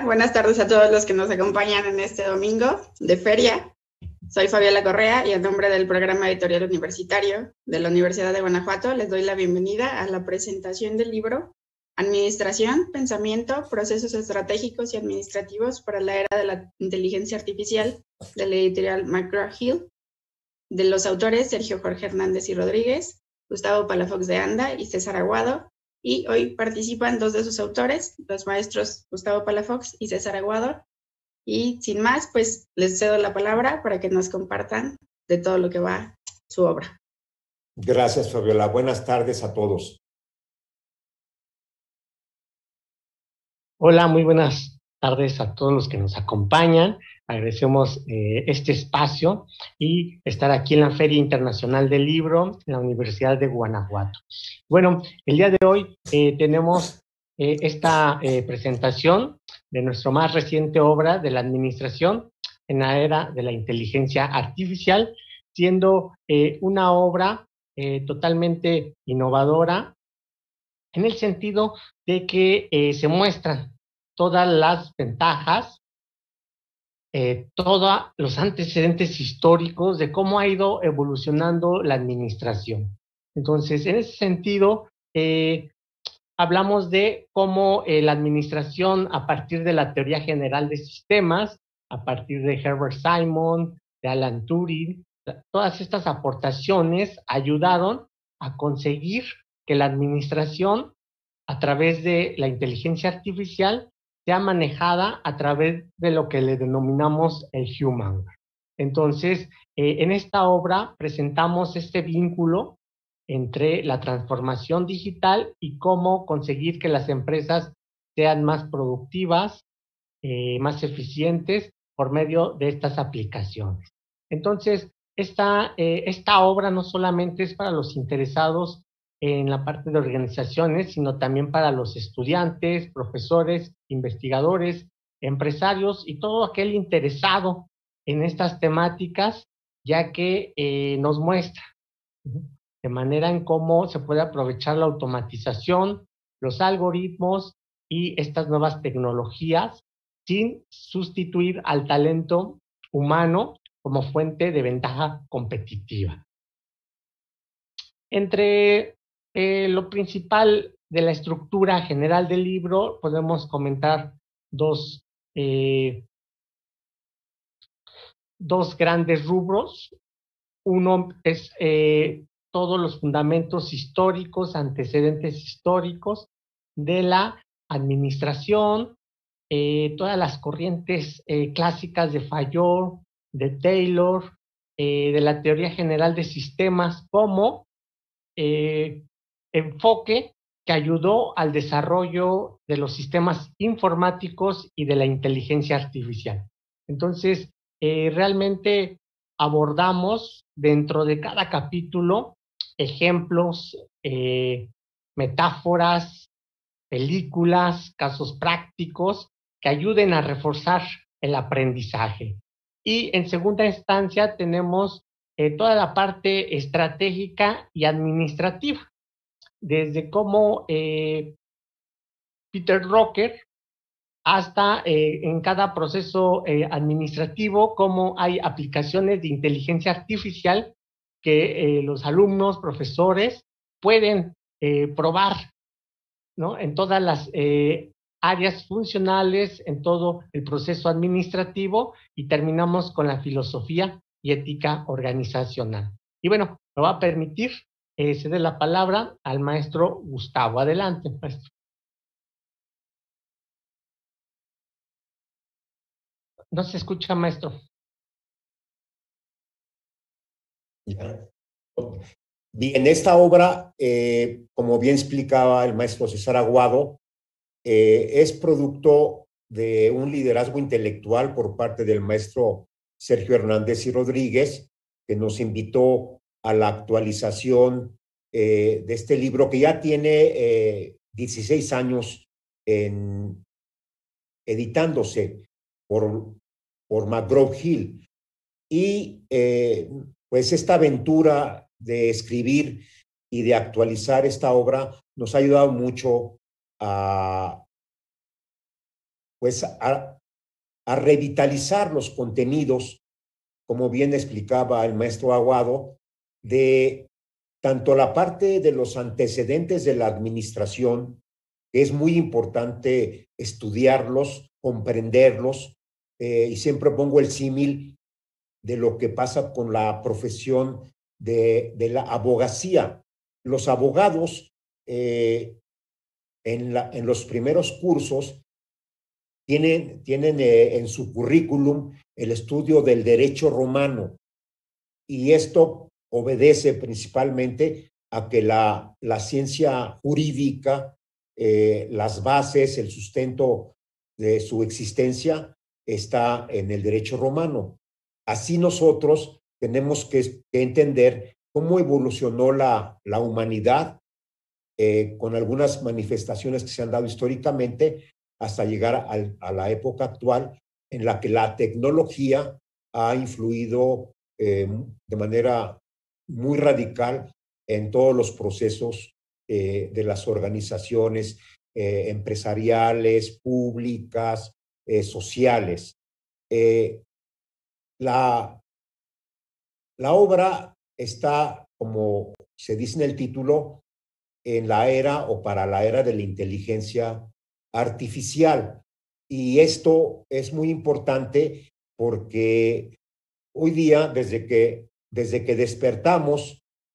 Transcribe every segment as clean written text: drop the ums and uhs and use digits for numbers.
Hola, buenas tardes a todos los que nos acompañan en este domingo de feria. Soy Fabiola Correa y en nombre del Programa Editorial Universitario de la Universidad de Guanajuato les doy la bienvenida a la presentación del libro Administración, Pensamiento, Procesos Estratégicos y Administrativos para la Era de la Inteligencia Artificial de la editorial McGraw-Hill, de los autores Sergio Jorge Hernández y Rodríguez, Gustavo Palafox de Anda y César Aguado. Y hoy participan dos de sus autores, los maestros Gustavo Palafox y César Aguado. Y sin más, pues les cedo la palabra para que nos compartan de todo lo que va su obra. Gracias, Fabiola. Buenas tardes a todos. Hola, muy buenas tardes a todos los que nos acompañan. Agradecemos este espacio y estar aquí en la Feria Internacional del Libro en la Universidad de Guanajuato. Bueno, el día de hoy tenemos esta presentación de nuestra más reciente obra de la administración en la era de la inteligencia artificial, siendo una obra totalmente innovadora en el sentido de que se muestran todas las ventajas, todos los antecedentes históricos de cómo ha ido evolucionando la administración. Entonces, en ese sentido, hablamos de cómo la administración, a partir de la teoría general de sistemas, a partir de Herbert Simon, de Alan Turing, todas estas aportaciones ayudaron a conseguir que la administración, a través de la inteligencia artificial, sea manejada a través de lo que le denominamos el humanware. Entonces, en esta obra presentamos este vínculo entre la transformación digital y cómo conseguir que las empresas sean más productivas, más eficientes por medio de estas aplicaciones. Entonces, esta obra no solamente es para los interesados en la parte de organizaciones, sino también para los estudiantes, profesores, investigadores, empresarios y todo aquel interesado en estas temáticas, ya que nos muestra de manera en cómo se puede aprovechar la automatización, los algoritmos y estas nuevas tecnologías sin sustituir al talento humano como fuente de ventaja competitiva. Entre lo principal de la estructura general del libro, podemos comentar dos grandes rubros. Uno es todos los fundamentos históricos, antecedentes históricos de la administración, todas las corrientes clásicas de Fayol, de Taylor, de la teoría general de sistemas, como enfoque que ayudó al desarrollo de los sistemas informáticos y de la inteligencia artificial. Entonces, realmente abordamos dentro de cada capítulo ejemplos, metáforas, películas, casos prácticos que ayuden a reforzar el aprendizaje. Y en segunda instancia tenemos toda la parte estratégica y administrativa, desde cómo Peter Drucker hasta en cada proceso administrativo, cómo hay aplicaciones de inteligencia artificial que los alumnos, profesores pueden probar, ¿no? En todas las áreas funcionales, en todo el proceso administrativo, y terminamos con la filosofía y ética organizacional. Y bueno, me va a permitir ceder la palabra al maestro Gustavo. Adelante, maestro. No se escucha, maestro. Bien, esta obra, como bien explicaba el maestro César Aguado, es producto de un liderazgo intelectual por parte del maestro Sergio Hernández y Rodríguez, que nos invitó a la actualización de este libro que ya tiene 16 años editándose por McGraw-Hill. Y pues esta aventura de escribir y de actualizar esta obra nos ha ayudado mucho a pues a revitalizar los contenidos, como bien explicaba el maestro Aguado, de tanto la parte de los antecedentes de la administración, que es muy importante estudiarlos, comprenderlos, y siempre pongo el símil de lo que pasa con la profesión de la abogacía. Los abogados en los primeros cursos tienen en su currículum el estudio del derecho romano, y esto obedece principalmente a que la ciencia jurídica, las bases, el sustento de su existencia está en el derecho romano. Así nosotros tenemos que entender cómo evolucionó la humanidad, con algunas manifestaciones que se han dado históricamente hasta llegar a la época actual, en la que la tecnología ha influido de manera muy radical en todos los procesos de las organizaciones empresariales, públicas, sociales. La obra está, como se dice en el título, en la era o para la era de la inteligencia artificial. Y esto es muy importante porque hoy día, desde que despertamos,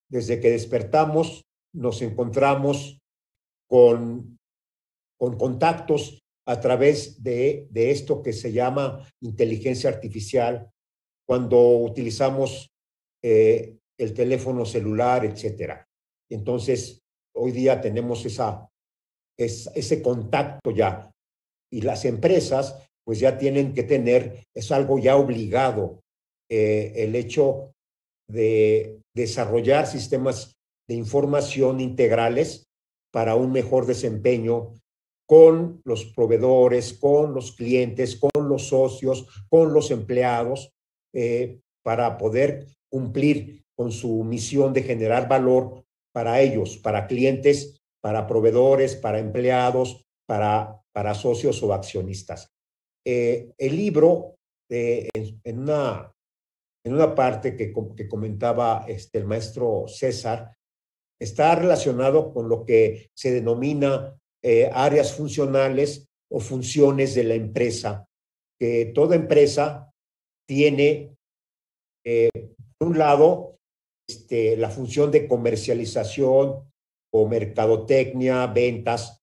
nos encontramos con contactos a través de esto que se llama inteligencia artificial, cuando utilizamos el teléfono celular, etcétera. Entonces, hoy día tenemos ese contacto ya, y las empresas pues ya tienen que tener, es algo ya obligado, el hecho de desarrollar sistemas de información integrales para un mejor desempeño con los proveedores, con los clientes, con los socios, con los empleados, para poder cumplir con su misión de generar valor para ellos, para clientes, para proveedores, para empleados, para socios o accionistas. El libro, en una parte que comentaba el maestro César, está relacionado con lo que se denomina áreas funcionales o funciones de la empresa, que toda empresa tiene, por un lado, la función de comercialización o mercadotecnia, ventas,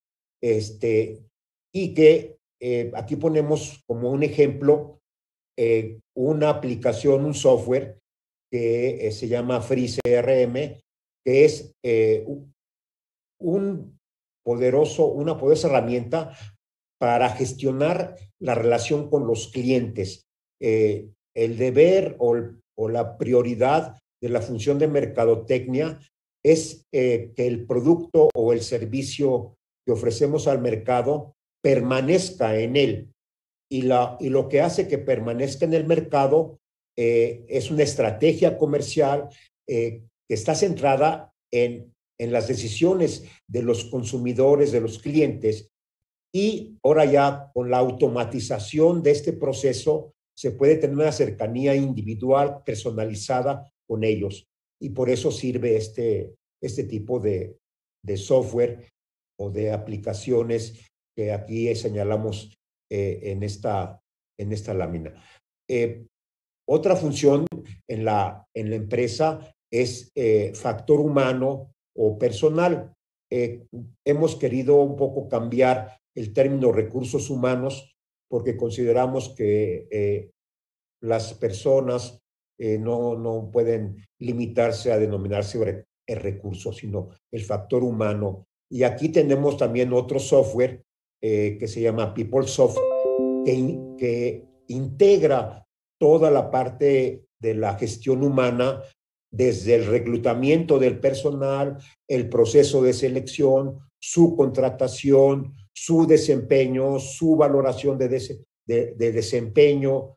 y que aquí ponemos como un ejemplo una aplicación, un software que se llama FreeCRM, que es una poderosa herramienta para gestionar la relación con los clientes. El deber o la prioridad de la función de mercadotecnia es que el producto o el servicio que ofrecemos al mercado permanezca en él. Y lo que hace que permanezca en el mercado es una estrategia comercial que está centrada en las decisiones de los consumidores, de los clientes. Y ahora ya con la automatización de este proceso se puede tener una cercanía individual, personalizada con ellos. Y por eso sirve este tipo de software o de aplicaciones que aquí señalamos en esta lámina. Otra función en la empresa es factor humano o personal. Hemos querido un poco cambiar el término recursos humanos porque consideramos que las personas no pueden limitarse a denominarse recursos, sino el factor humano. Y aquí tenemos también otro software que se llama PeopleSoft, que integra toda la parte de la gestión humana, desde el reclutamiento del personal, el proceso de selección, su contratación, su desempeño, su valoración de desempeño,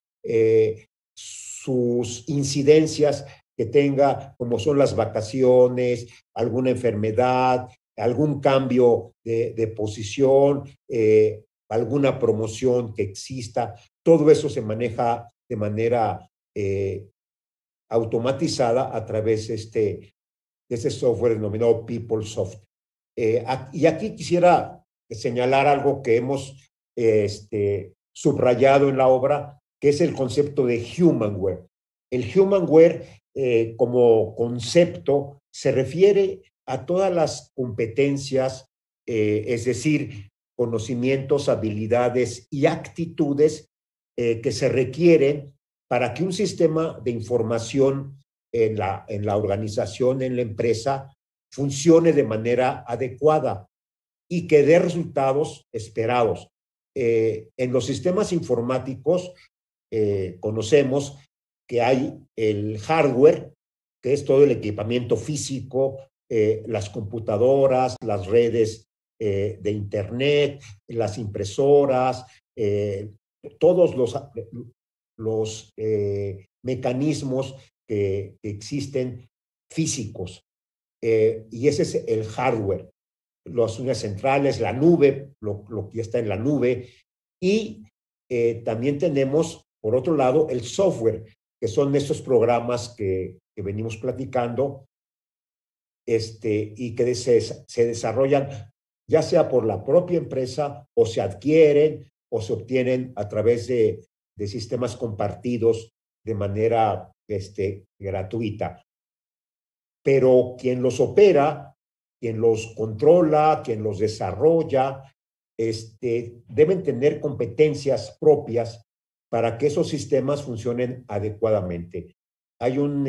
sus incidencias que tenga, como son las vacaciones, alguna enfermedad, algún cambio de posición, alguna promoción que exista, todo eso se maneja de manera automatizada a través de este software denominado PeopleSoft. Y aquí quisiera señalar algo que hemos subrayado en la obra, que es el concepto de humanware. El humanware como concepto se refiere a todas las competencias, es decir, conocimientos, habilidades y actitudes que se requieren para que un sistema de información en la organización, en la empresa, funcione de manera adecuada y que dé resultados esperados. En los sistemas informáticos conocemos que hay el hardware, que es todo el equipamiento físico, las computadoras, las redes de internet, las impresoras, todos los mecanismos que existen físicos. Y ese es el hardware. Las unidades centrales, la nube, lo que está en la nube. Y también tenemos, por otro lado, el software, que son estos programas que venimos platicando y que se desarrollan ya sea por la propia empresa o se adquieren o se obtienen a través de sistemas compartidos de manera gratuita. Pero quien los opera, quien los controla, quien los desarrolla, deben tener competencias propias para que esos sistemas funcionen adecuadamente. Hay un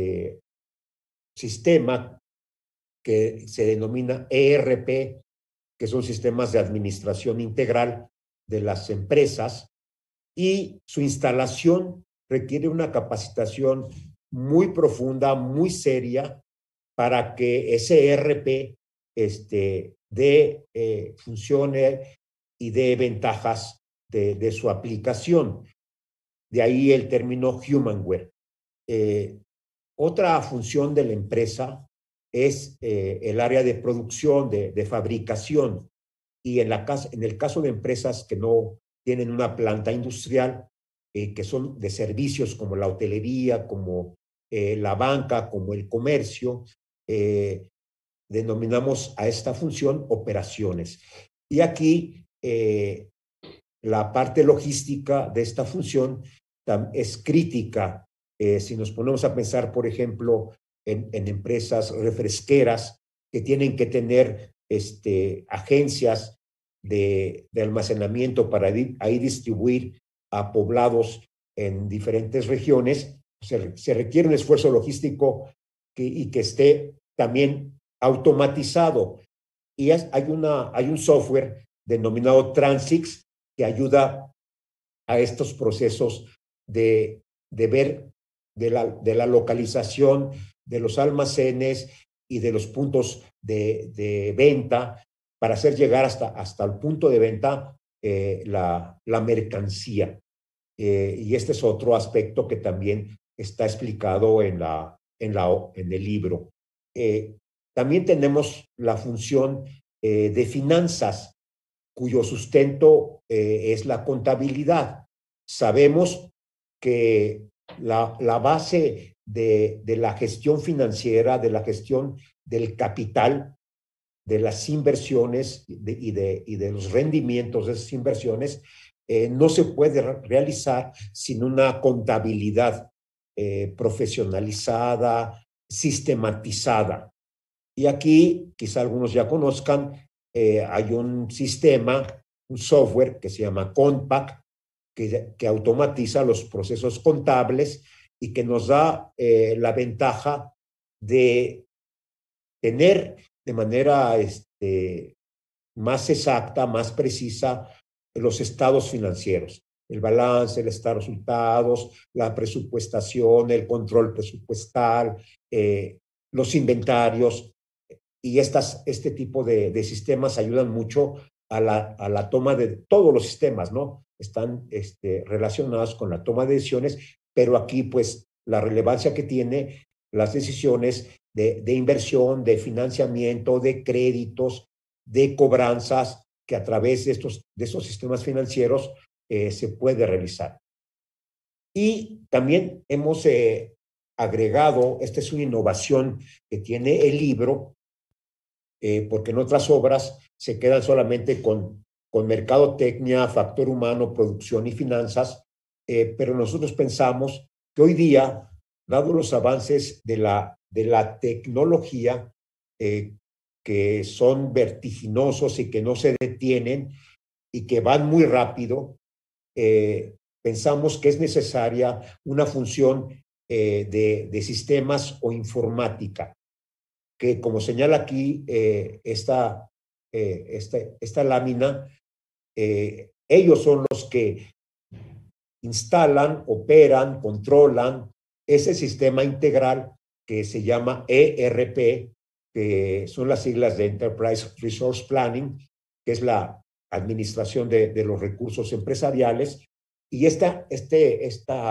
sistema que se denomina ERP, que son sistemas de administración integral de las empresas, y su instalación requiere una capacitación muy profunda, muy seria, para que ese ERP funcione y dé ventajas de su aplicación. De ahí el término humanware. Otra función de la empresa es el área de producción, de fabricación. Y en el caso de empresas que no tienen una planta industrial, que son de servicios como la hotelería, como la banca, como el comercio, denominamos a esta función operaciones. Y aquí la parte logística de esta función es crítica. Si nos ponemos a pensar, por ejemplo, en empresas refresqueras que tienen que tener agencias de almacenamiento para ahí distribuir a poblados en diferentes regiones, se requiere un esfuerzo logístico y que esté también automatizado. Y hay un software denominado Transix que ayuda a estos procesos de ver de la localización de los almacenes y de los puntos de venta para hacer llegar hasta el punto de venta la mercancía. Y este es otro aspecto que también está explicado en el libro. También tenemos la función de finanzas, cuyo sustento es la contabilidad. Sabemos que la base de la gestión financiera, de la gestión del capital, de las inversiones y de los rendimientos de esas inversiones, no se puede realizar sin una contabilidad profesionalizada, sistematizada. Y aquí, quizá algunos ya conozcan, hay un sistema, un software que se llama Compact, que automatiza los procesos contables y que nos da la ventaja de tener de manera más exacta, más precisa, los estados financieros, el balance, el estado de resultados, la presupuestación, el control presupuestal, los inventarios. Y este tipo de sistemas ayudan mucho a la toma de todos los sistemas, ¿no? Están relacionados con la toma de decisiones, pero aquí pues la relevancia que tiene las decisiones de inversión, de financiamiento, de créditos, de cobranzas, que a través de estos sistemas financieros se puede realizar. Y también hemos agregado, esta es una innovación que tiene el libro, porque en otras obras se quedan solamente con mercadotecnia, factor humano, producción y finanzas, pero nosotros pensamos que hoy día, dado los avances de la tecnología, que son vertiginosos y que no se detienen y que van muy rápido, pensamos que es necesaria una función de sistemas o informática, que como señala aquí esta lámina, ellos son los que instalan, operan, controlan ese sistema integral que se llama ERP, que son las siglas de Enterprise Resource Planning, que es la administración de los recursos empresariales. Y este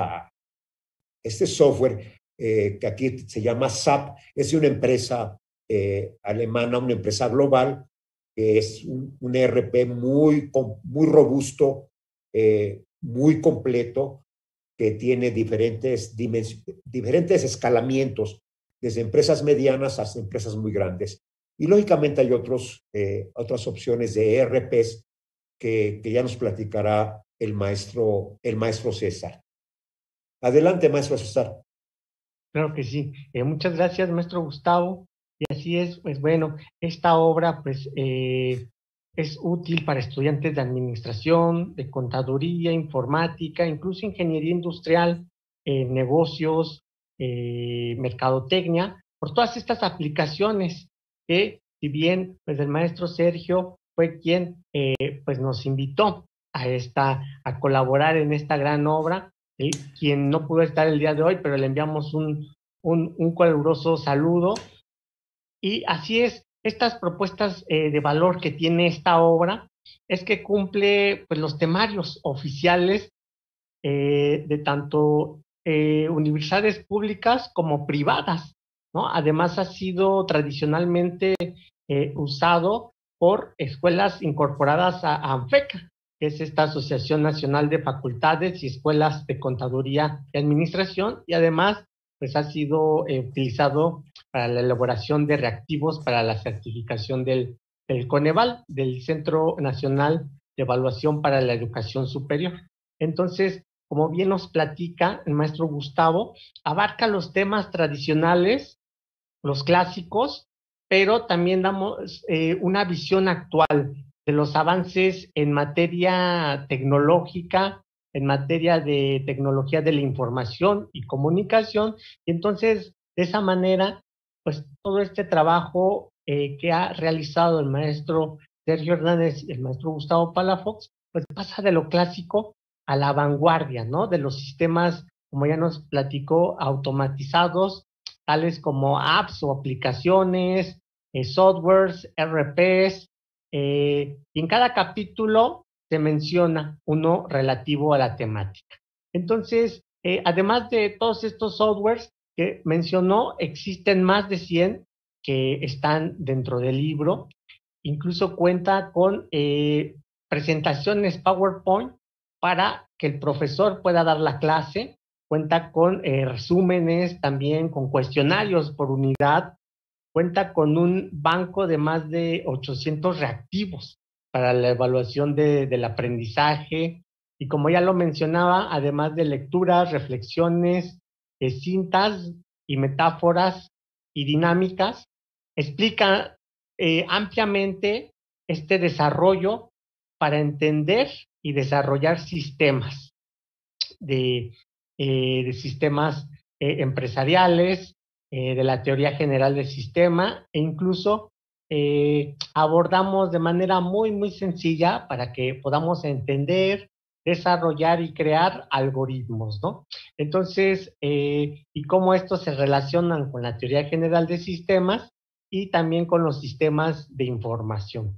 software, que aquí se llama SAP, es de una empresa alemana, una empresa global, que es un ERP muy robusto, muy completo, que tiene diferentes escalamientos, desde empresas medianas hasta empresas muy grandes. Y lógicamente hay otras opciones de ERPs que ya nos platicará el maestro César. Adelante, maestro César. Claro que sí. Muchas gracias, maestro Gustavo. Y así es, pues bueno, esta obra pues es útil para estudiantes de administración, de contaduría, informática, incluso ingeniería industrial, negocios, mercadotecnia, por todas estas aplicaciones que, si bien pues el maestro Sergio fue quien pues nos invitó a colaborar en esta gran obra, quien no pudo estar el día de hoy, pero le enviamos un caluroso saludo. Y así es, estas propuestas de valor que tiene esta obra es que cumple pues, los temarios oficiales de tanto universidades públicas como privadas, ¿no? Además ha sido tradicionalmente usado por escuelas incorporadas a ANFECA, que es esta Asociación Nacional de Facultades y Escuelas de Contaduría y Administración, y además pues ha sido utilizado para la elaboración de reactivos para la certificación del Coneval, del Centro Nacional de Evaluación para la Educación Superior. Entonces, como bien nos platica el maestro Gustavo, abarca los temas tradicionales, los clásicos, pero también damos una visión actual de los avances en materia tecnológica, en materia de tecnología de la información y comunicación, y entonces, de esa manera, pues todo este trabajo que ha realizado el maestro Sergio Hernández y el maestro Gustavo Palafox, pues pasa de lo clásico a la vanguardia, ¿no? De los sistemas, como ya nos platicó, automatizados, tales como apps o aplicaciones, softwares, RPs, y en cada capítulo se menciona uno relativo a la temática. Entonces, además de todos estos softwares que mencionó, existen más de 100 que están dentro del libro. Incluso cuenta con presentaciones PowerPoint para que el profesor pueda dar la clase. Cuenta con resúmenes, también con cuestionarios por unidad. Cuenta con un banco de más de 800 reactivos para la evaluación del aprendizaje. Y como ya lo mencionaba, además de lecturas, reflexiones, cintas y metáforas y dinámicas, explica ampliamente este desarrollo para entender y desarrollar sistemas de sistemas empresariales, de la teoría general del sistema, e incluso abordamos de manera muy sencilla para que podamos entender, desarrollar y crear algoritmos, ¿no? Entonces, y cómo estos se relacionan con la teoría general de sistemas y también con los sistemas de información.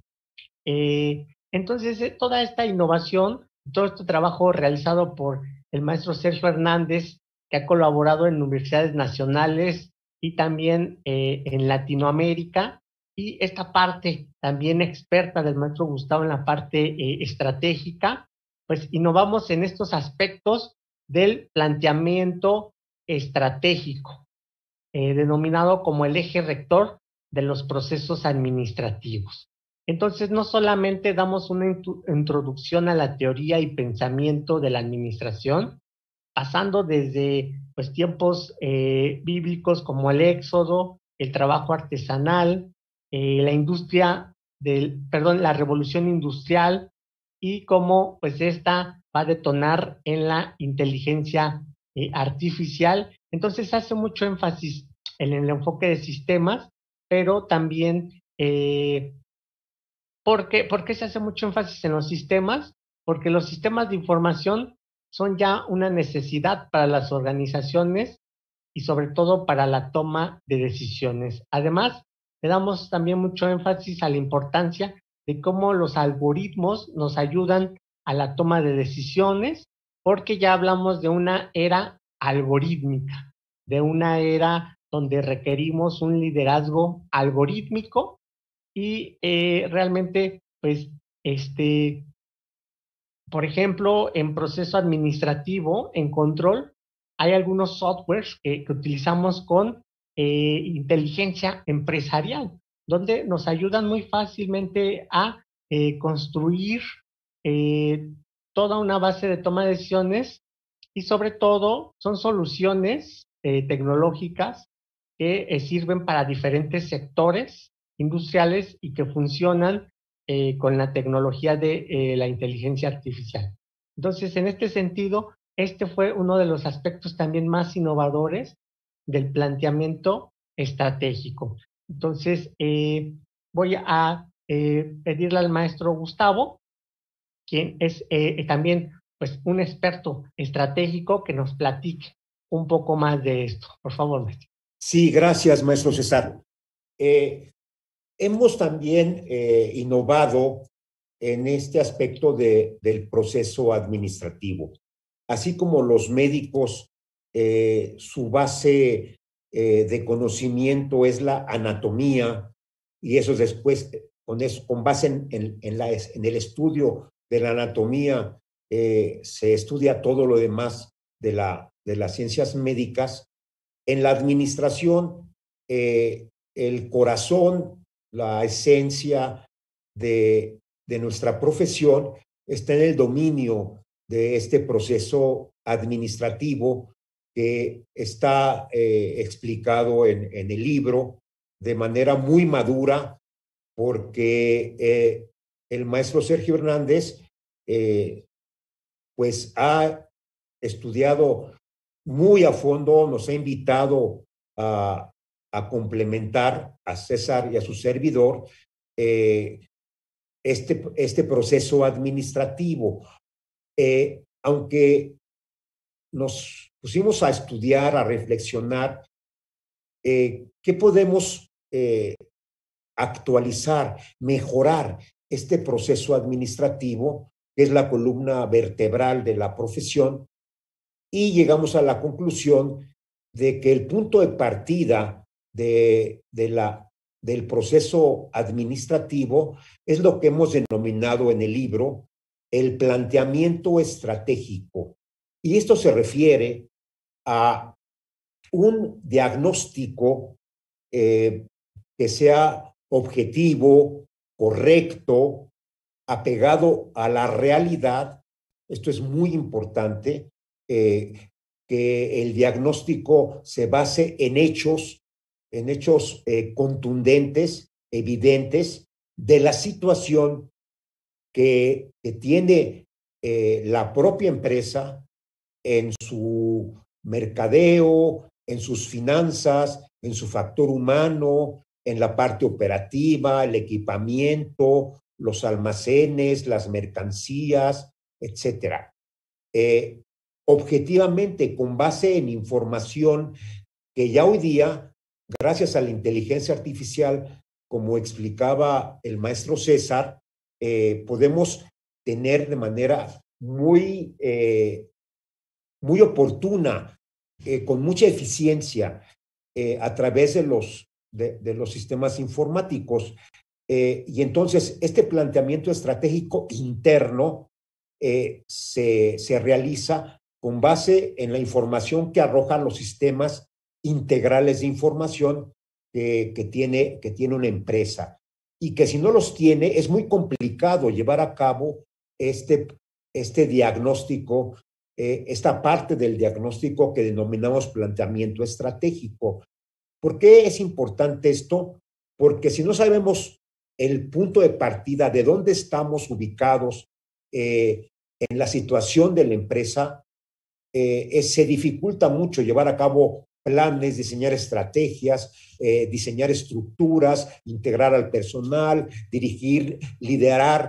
Entonces, toda esta innovación, todo este trabajo realizado por el maestro Sergio Hernández, que ha colaborado en universidades nacionales y también en Latinoamérica, y esta parte también experta del maestro Gustavo en la parte estratégica, pues innovamos en estos aspectos del planteamiento estratégico, denominado como el eje rector de los procesos administrativos. Entonces, no solamente damos una introducción a la teoría y pensamiento de la administración, pasando desde pues, tiempos bíblicos como el Éxodo, el trabajo artesanal, la revolución industrial y cómo pues esta va a detonar en la inteligencia artificial. Entonces hace mucho énfasis en el enfoque de sistemas, pero también ¿por qué se hace mucho énfasis en los sistemas? Porque los sistemas de información son ya una necesidad para las organizaciones y sobre todo para la toma de decisiones. Además, le damos también mucho énfasis a la importancia de cómo los algoritmos nos ayudan a la toma de decisiones, porque ya hablamos de una era algorítmica, de una era donde requerimos un liderazgo algorítmico y realmente, pues, por ejemplo, en proceso administrativo, en control, hay algunos softwares que utilizamos con inteligencia empresarial, donde nos ayudan muy fácilmente a construir eh, toda una base de toma de decisiones y sobre todo son soluciones tecnológicas que sirven para diferentes sectores industriales y que funcionan con la tecnología de la inteligencia artificial. Entonces, en este sentido, este fue uno de los aspectos también más innovadores del planteamiento estratégico. Entonces, voy a pedirle al maestro Gustavo, quien es también pues, un experto estratégico, que nos platique un poco más de esto. Por favor, maestro. Sí, gracias, maestro César. Hemos también innovado en este aspecto del proceso administrativo. Así como los médicos, su base de conocimiento es la anatomía, y eso después, con base en el estudio de la anatomía, se estudia todo lo demás de las ciencias médicas. En la administración, el corazón, la esencia de nuestra profesión está en el dominio de este proceso administrativo que está explicado en el libro de manera muy madura, porque el maestro Sergio Hernández pues ha estudiado muy a fondo, nos ha invitado a complementar a César y a su servidor este proceso administrativo. Aunque nos pusimos a estudiar, a reflexionar, ¿qué podemos actualizar, mejorar este proceso administrativo, que es la columna vertebral de la profesión? Y llegamos a la conclusión de que el punto de partida del proceso administrativo es lo que hemos denominado en el libro el planteamiento estratégico. Y esto se refiere a un diagnóstico que sea objetivo, correcto, apegado a la realidad. Esto es muy importante, que el diagnóstico se base en hechos contundentes, evidentes, de la situación que tiene la propia empresa en su mercadeo, en sus finanzas, en su factor humano, en la parte operativa, el equipamiento, los almacenes, las mercancías, etcétera. Objetivamente, con base en información que ya hoy día, gracias a la inteligencia artificial, como explicaba el maestro César, podemos tener de manera muy oportuna, con mucha eficiencia, a través de de los sistemas informáticos. Y entonces este planteamiento estratégico interno se realiza con base en la información que arrojan los sistemas integrales de información que tiene una empresa. Y que si no los tiene, es muy complicado llevar a cabo este diagnóstico, esta parte del diagnóstico que denominamos planteamiento estratégico. ¿Por qué es importante esto? Porque si no sabemos el punto de partida, de dónde estamos ubicados en la situación de la empresa, se dificulta mucho llevar a cabo planes, diseñar estrategias, diseñar estructuras, integrar al personal, dirigir, liderar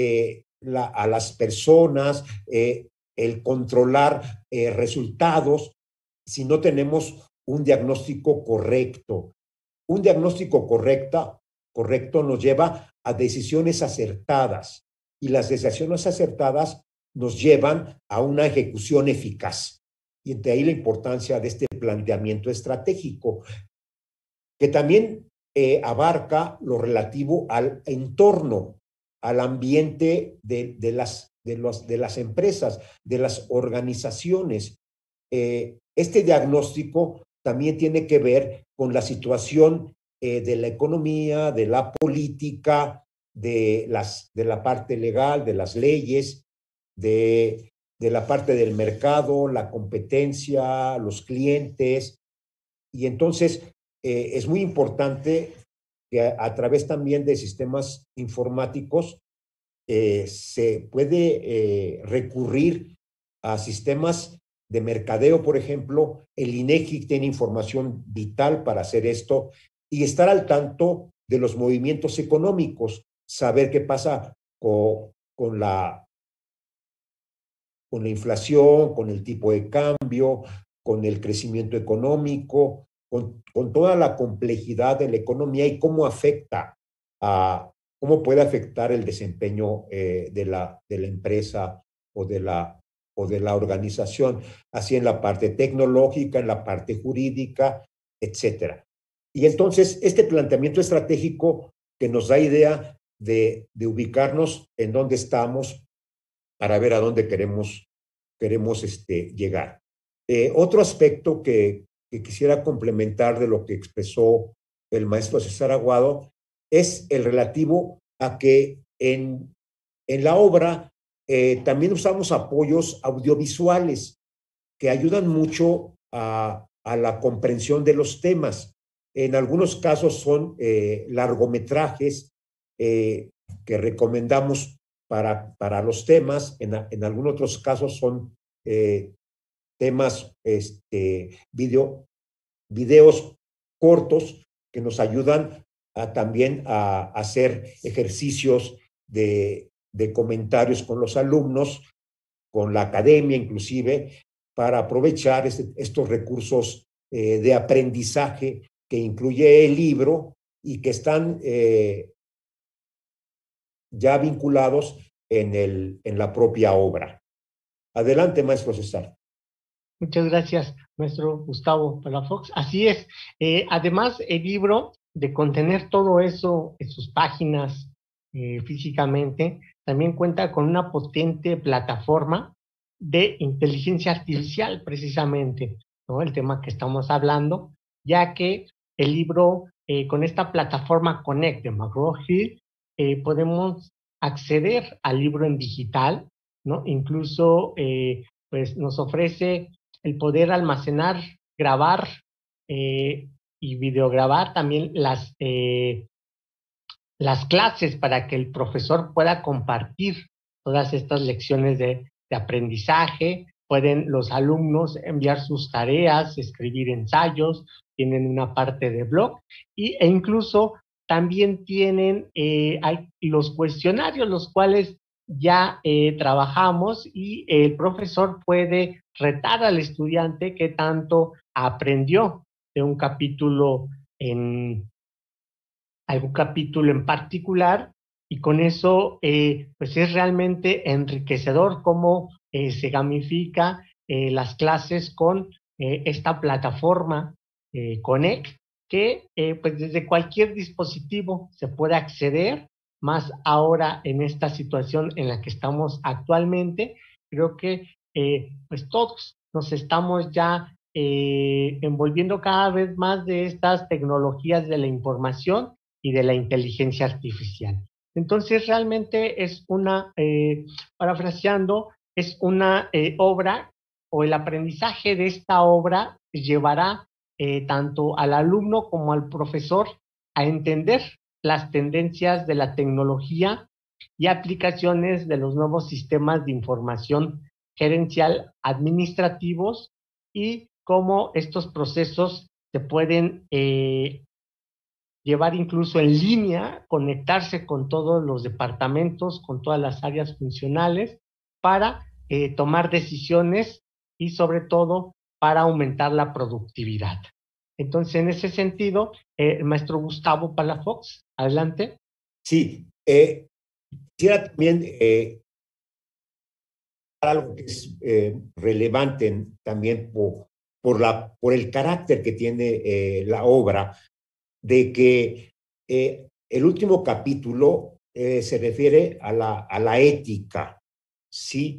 a las personas, el controlar resultados, si no tenemos un diagnóstico correcto. Un diagnóstico correcto nos lleva a decisiones acertadas, y las decisiones acertadas nos llevan a una ejecución eficaz. Y de ahí la importancia de este planteamiento estratégico, que también abarca lo relativo al entorno, al ambiente de las empresas, de las organizaciones. Este diagnóstico también tiene que ver con la situación de la economía, de la política, de la parte legal, de las leyes, de la parte del mercado, la competencia, los clientes. Y entonces es muy importante que a través también de sistemas informáticos se puede recurrir a sistemas de mercadeo, por ejemplo. El INEGI tiene información vital para hacer esto, y estar al tanto de los movimientos económicos, saber qué pasa con la inflación, con el tipo de cambio, con el crecimiento económico, con toda la complejidad de la economía y cómo puede afectar el desempeño de la empresa o de la organización, así en la parte tecnológica, en la parte jurídica, etcétera. Y entonces este planteamiento estratégico que nos da idea de ubicarnos en dónde estamos para ver a dónde queremos llegar. Otro aspecto que quisiera complementar de lo que expresó el maestro César Aguado es el relativo a que en la obra también usamos apoyos audiovisuales que ayudan mucho a la comprensión de los temas. En algunos casos son largometrajes que recomendamos para los temas. En algunos otros casos son temas, videos cortos que nos ayudan también a hacer ejercicios de comentarios con los alumnos, con la academia inclusive, para aprovechar estos recursos de aprendizaje que incluye el libro y que están ya vinculados en la propia obra. Adelante, maestro César. Muchas gracias, maestro Gustavo Palafox. Así es. Además, el libro, de contener todo eso en sus páginas físicamente, también cuenta con una potente plataforma de inteligencia artificial, precisamente, ¿no? El tema que estamos hablando, ya que el libro, con esta plataforma Connect de McGraw-Hill, podemos acceder al libro en digital, ¿no? Incluso, pues nos ofrece el poder almacenar, grabar y videograbar también las clases, para que el profesor pueda compartir todas estas lecciones de aprendizaje. Pueden los alumnos enviar sus tareas, escribir ensayos, tienen una parte de blog e incluso también tienen hay los cuestionarios, los cuales ya trabajamos, y el profesor puede retar al estudiante qué tanto aprendió de un capítulo algún capítulo en particular, y con eso pues es realmente enriquecedor cómo se gamifica las clases con esta plataforma Connect, que pues desde cualquier dispositivo se puede acceder, más ahora en esta situación en la que estamos actualmente. Creo que pues todos nos estamos ya envolviendo cada vez más de estas tecnologías de la información y de la inteligencia artificial. Entonces realmente es una, parafraseando, es una obra, o el aprendizaje de esta obra llevará tanto al alumno como al profesor a entender las tendencias de la tecnología y aplicaciones de los nuevos sistemas de información gerencial administrativos, y cómo estos procesos se pueden llevar incluso en línea, conectarse con todos los departamentos, con todas las áreas funcionales, para tomar decisiones y sobre todo para aumentar la productividad. Entonces, en ese sentido, el maestro Gustavo Palafox, adelante. Sí, quisiera también algo que es relevante también por el carácter que tiene la obra, de que el último capítulo se refiere a la ética, ¿sí?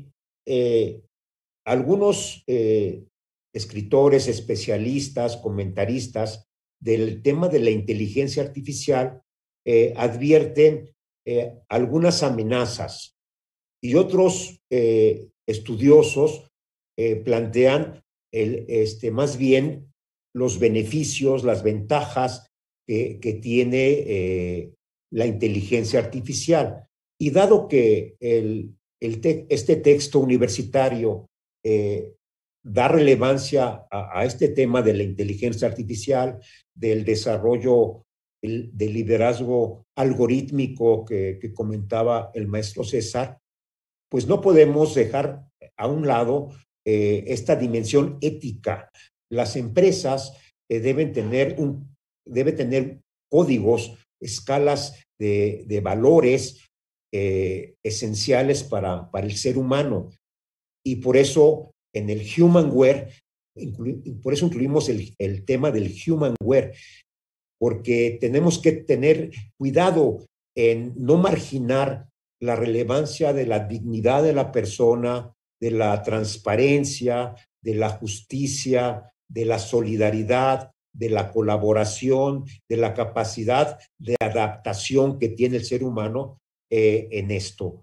Algunos escritores, especialistas, comentaristas del tema de la inteligencia artificial advierten algunas amenazas, y otros estudiosos plantean más bien los beneficios, las ventajas que tiene la inteligencia artificial. Y dado que este texto universitario da relevancia a este tema de la inteligencia artificial, del desarrollo del liderazgo algorítmico que comentaba el maestro César, pues no podemos dejar a un lado esta dimensión ética. Las empresas deben tener códigos, escalas de valores esenciales para el ser humano. Y por eso en el humanware, por eso incluimos el tema del humanware, porque tenemos que tener cuidado en no marginar la relevancia de la dignidad de la persona, de la transparencia, de la justicia, de la solidaridad, de la colaboración, de la capacidad de adaptación que tiene el ser humano en esto.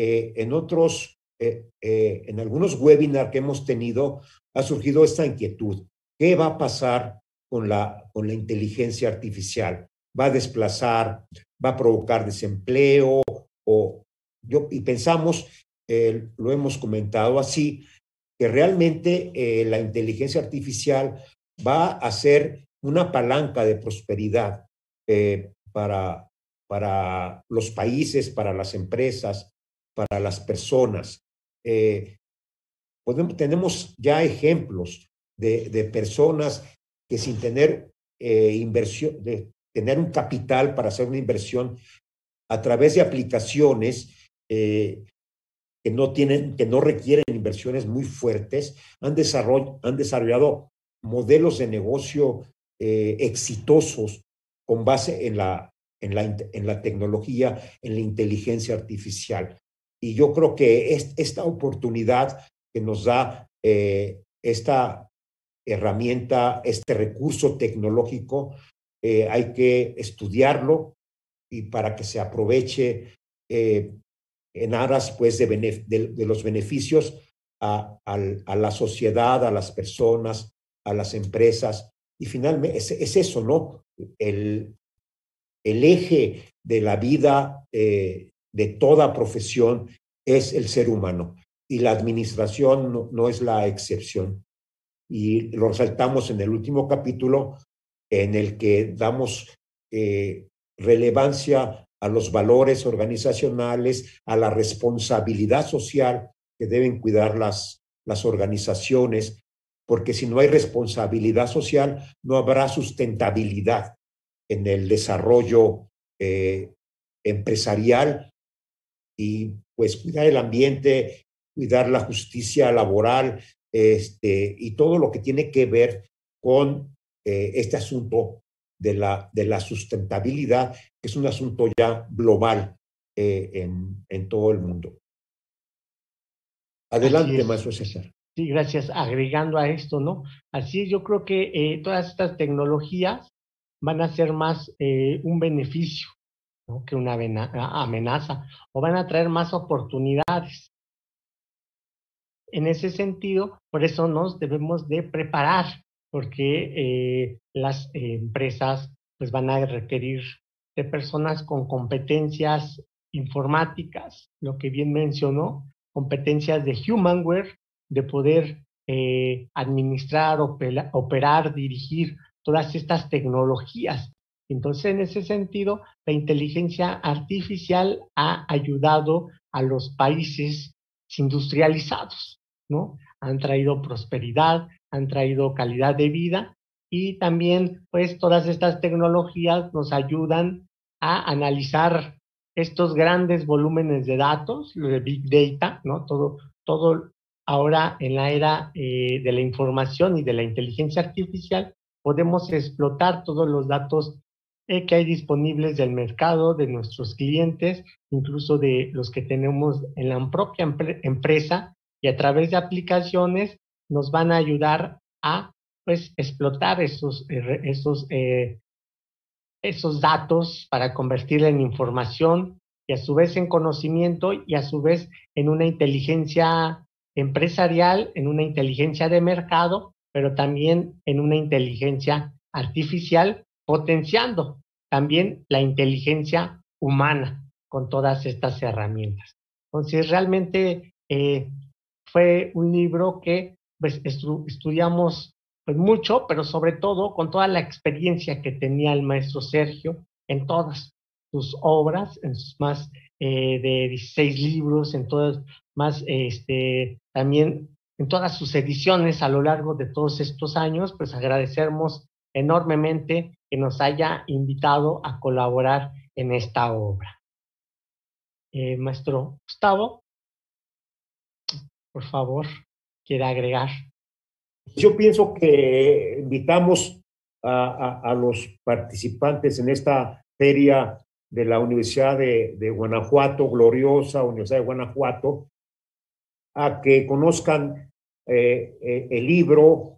En algunos webinars que hemos tenido ha surgido esta inquietud. ¿Qué va a pasar con la inteligencia artificial? ¿Va a desplazar, va a provocar desempleo? Y pensamos, lo hemos comentado así, que realmente la inteligencia artificial va a ser una palanca de prosperidad para los países, para las empresas, para las personas. Tenemos ya ejemplos de personas que sin tener inversión, de tener un capital para hacer una inversión a través de aplicaciones que no requieren inversiones muy fuertes, han desarrollado modelos de negocio exitosos con base en la tecnología, en la inteligencia artificial. Y yo creo que esta oportunidad que nos da esta herramienta, este recurso tecnológico, hay que estudiarlo y para que se aproveche en aras pues, de los beneficios a la sociedad, a las personas, a las empresas. Y finalmente es eso, ¿no? El eje de la vida de toda profesión es el ser humano, y la administración no es la excepción. Y lo resaltamos en el último capítulo, en el que damos relevancia a los valores organizacionales, a la responsabilidad social que deben cuidar las organizaciones, porque si no hay responsabilidad social, no habrá sustentabilidad en el desarrollo empresarial, y pues cuidar el ambiente, cuidar la justicia laboral, y todo lo que tiene que ver con este asunto de la sustentabilidad, que es un asunto ya global en todo el mundo. Adelante, maestro César. Sí, gracias. Agregando a esto, ¿no? Así yo creo que todas estas tecnologías van a ser más un beneficio, ¿no?, que una amenaza, o van a traer más oportunidades. En ese sentido, por eso nos debemos de preparar, porque las empresas pues van a requerir de personas con competencias informáticas, lo que bien mencionó, competencias de humanware, de poder administrar, operar, dirigir todas estas tecnologías. Entonces, en ese sentido, la inteligencia artificial ha ayudado a los países industrializados, ¿no? Han traído prosperidad, han traído calidad de vida, y también, pues, todas estas tecnologías nos ayudan a analizar estos grandes volúmenes de datos, lo de Big Data, ¿no? Todo ahora en la era de la información y de la inteligencia artificial, podemos explotar todos los datos que hay disponibles del mercado, de nuestros clientes, incluso de los que tenemos en la propia empresa, y a través de aplicaciones nos van a ayudar a, pues, explotar esos datos para convertirla en información, y a su vez en conocimiento, y a su vez en una inteligencia empresarial, en una inteligencia de mercado, pero también en una inteligencia artificial, potenciando también la inteligencia humana con todas estas herramientas. Entonces, realmente fue un libro que pues, estudiamos pues, mucho, pero sobre todo con toda la experiencia que tenía el maestro Sergio en todas sus obras, en sus más de 16 libros, en todas más, también en todas sus ediciones a lo largo de todos estos años. Pues agradecemos enormemente que nos haya invitado a colaborar en esta obra. Maestro Gustavo, por favor, ¿quiere agregar? Yo pienso que invitamos a los participantes en esta feria de la Universidad de Guanajuato, gloriosa Universidad de Guanajuato, a que conozcan el libro.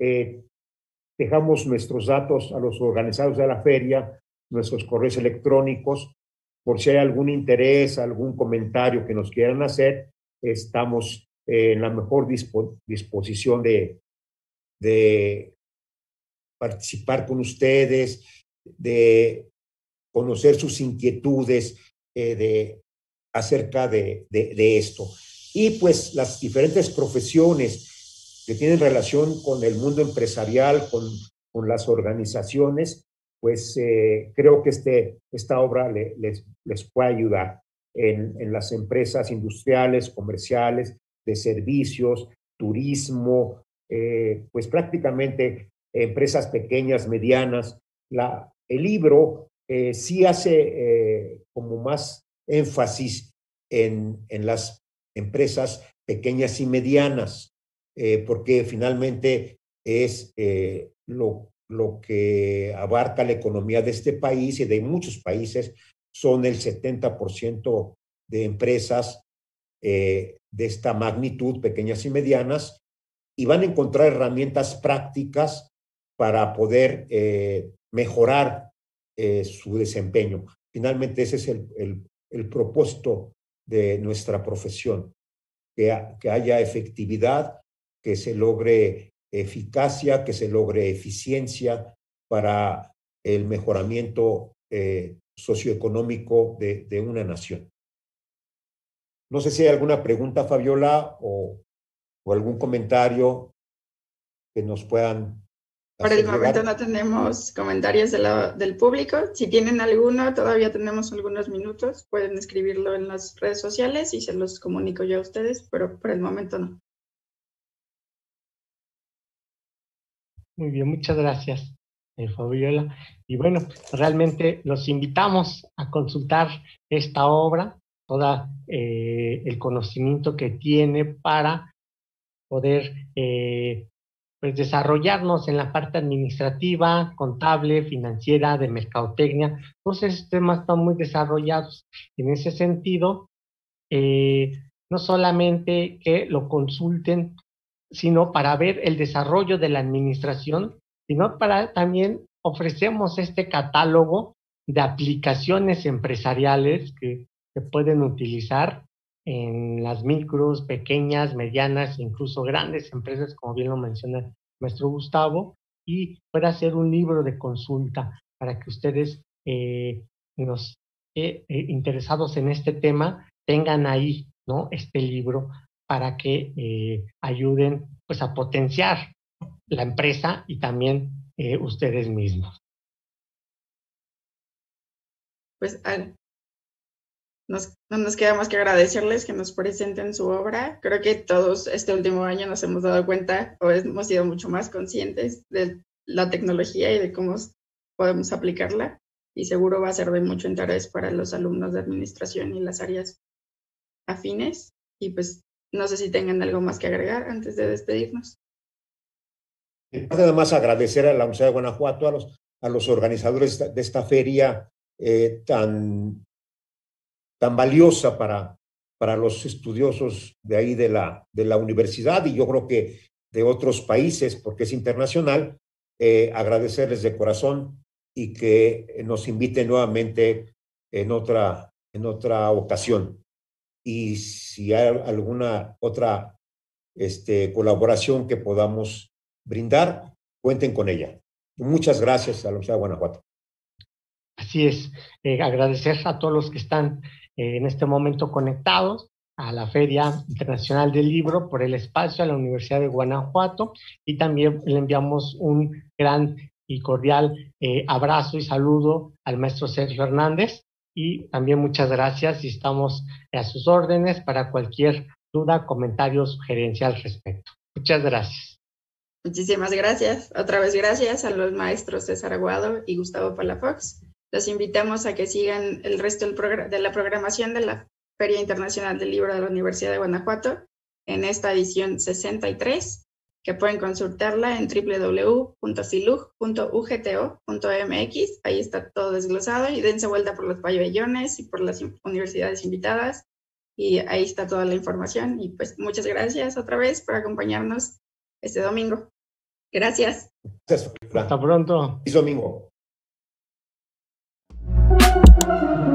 Dejamos nuestros datos a los organizadores de la feria, nuestros correos electrónicos, por si hay algún interés, algún comentario que nos quieran hacer. Estamos en la mejor disposición de participar con ustedes, de conocer sus inquietudes acerca de esto. Y pues las diferentes profesiones que tienen relación con el mundo empresarial, con las organizaciones, pues creo que esta obra les puede ayudar en las empresas industriales, comerciales, de servicios, turismo, pues prácticamente empresas pequeñas, medianas. El libro sí hace como más énfasis en las empresas pequeñas y medianas, porque finalmente es lo que abarca la economía de este país y de muchos países. Son el 70% de empresas de esta magnitud, pequeñas y medianas, y van a encontrar herramientas prácticas para poder mejorar su desempeño. Finalmente, ese es el propósito de nuestra profesión, que haya efectividad, que se logre eficacia, que se logre eficiencia para el mejoramiento socioeconómico de una nación. No sé si hay alguna pregunta, Fabiola, o algún comentario que nos puedan Por el momento no tenemos comentarios del público. Si tienen alguno, todavía tenemos algunos minutos. Pueden escribirlo en las redes sociales y se los comunico yo a ustedes, pero por el momento no. Muy bien, muchas gracias, Fabiola. Y bueno, realmente los invitamos a consultar esta obra, todo el conocimiento que tiene para poder pues desarrollarnos en la parte administrativa, contable, financiera, de mercadotecnia. Todos esos temas están muy desarrollados. En ese sentido, no solamente que lo consulten, sino para ver el desarrollo de la administración, sino para también ofrecemos este catálogo de aplicaciones empresariales que se pueden utilizar en las micros, pequeñas, medianas, incluso grandes empresas, como bien lo menciona el maestro Gustavo, y puede hacer un libro de consulta para que ustedes, los interesados en este tema, tengan ahí, ¿no?, este libro para que ayuden, pues, a potenciar la empresa y también ustedes mismos. Pues no nos queda más que agradecerles que nos presenten su obra. Creo que todos este último año nos hemos dado cuenta o hemos sido mucho más conscientes de la tecnología y de cómo podemos aplicarla, y seguro va a ser de mucho interés para los alumnos de administración y las áreas afines. Y pues no sé si tengan algo más que agregar antes de despedirnos. Nada más agradecer a la Universidad de Guanajuato, a los organizadores de esta feria tan valiosa para los estudiosos de ahí de la universidad, y yo creo que de otros países, porque es internacional. Agradecerles de corazón y que nos inviten nuevamente en otra ocasión. Y si hay alguna otra colaboración que podamos brindar, cuenten con ella. Muchas gracias a la Universidad de Guanajuato. Así es, agradecer a todos los que están en este momento conectados a la Feria Internacional del Libro por el espacio, a la Universidad de Guanajuato, y también le enviamos un gran y cordial abrazo y saludo al maestro Sergio Hernández, y también muchas gracias y estamos a sus órdenes para cualquier duda, comentario o sugerencia al respecto. Muchas gracias. Muchísimas gracias. Otra vez gracias a los maestros César Aguado y Gustavo Palafox. Los invitamos a que sigan el resto de la programación de la Feria Internacional del Libro de la Universidad de Guanajuato en esta edición 63, que pueden consultarla en www.silug.ugto.mx. Ahí está todo desglosado, y dense vuelta por los pabellones y por las universidades invitadas, y ahí está toda la información. Y pues muchas gracias otra vez por acompañarnos este domingo. Gracias. Gracias. Hasta pronto. Feliz domingo.